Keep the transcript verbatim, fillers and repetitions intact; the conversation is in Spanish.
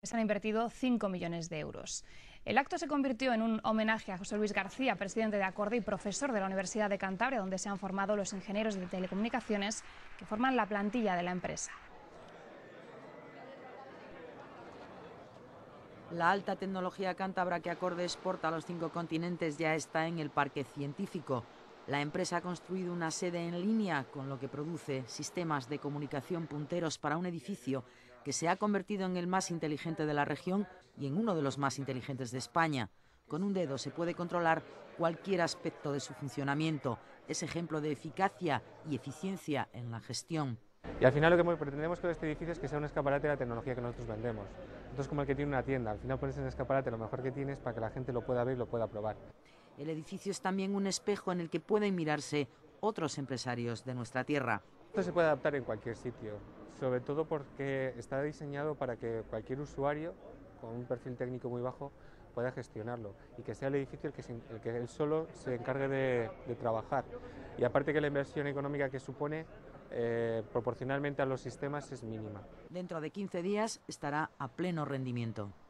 Se han invertido cinco millones de euros. El acto se convirtió en un homenaje a José Luis García, presidente de Acorde y profesor de la Universidad de Cantabria, donde se han formado los ingenieros de telecomunicaciones que forman la plantilla de la empresa. La alta tecnología cántabra que Acorde exporta a los cinco continentes ya está en el parque científico. La empresa ha construido una sede en línea, con lo que produce sistemas de comunicación punteros para un edificio que se ha convertido en el más inteligente de la región y en uno de los más inteligentes de España. Con un dedo se puede controlar cualquier aspecto de su funcionamiento. Es ejemplo de eficacia y eficiencia en la gestión. Y al final lo que pretendemos con este edificio es que sea un escaparate de la tecnología que nosotros vendemos. Entonces, como el que tiene una tienda, al final pones en el escaparate lo mejor que tienes para que la gente lo pueda ver y lo pueda probar. El edificio es también un espejo en el que pueden mirarse otros empresarios de nuestra tierra. Esto se puede adaptar en cualquier sitio, sobre todo porque está diseñado para que cualquier usuario con un perfil técnico muy bajo pueda gestionarlo y que sea el edificio el que, se, el que él solo se encargue de, de trabajar. Y aparte que la inversión económica que supone eh, proporcionalmente a los sistemas es mínima. Dentro de quince días estará a pleno rendimiento.